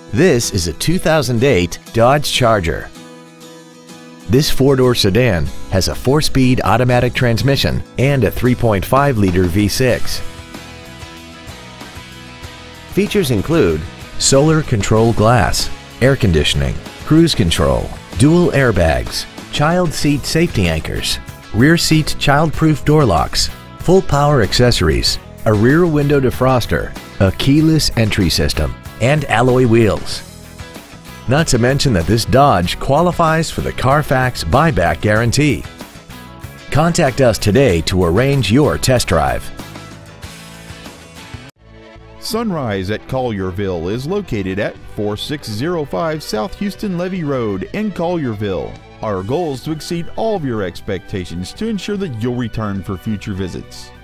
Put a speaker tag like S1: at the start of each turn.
S1: This is a 2008 Dodge Charger. This four-door sedan has a 4-speed automatic transmission and a 3.5-liter V6. Features include solar control glass, air conditioning, cruise control, dual airbags, child seat safety anchors, rear seat child-proof door locks, full power accessories, a rear window defroster, a keyless entry system, and alloy wheels. Not to mention that this Dodge qualifies for the Carfax buyback guarantee. Contact us today to arrange your test drive.
S2: Sunrise at Collierville is located at 4605 South Houston Levee Road in Collierville. Our goal is to exceed all of your expectations to ensure that you'll return for future visits.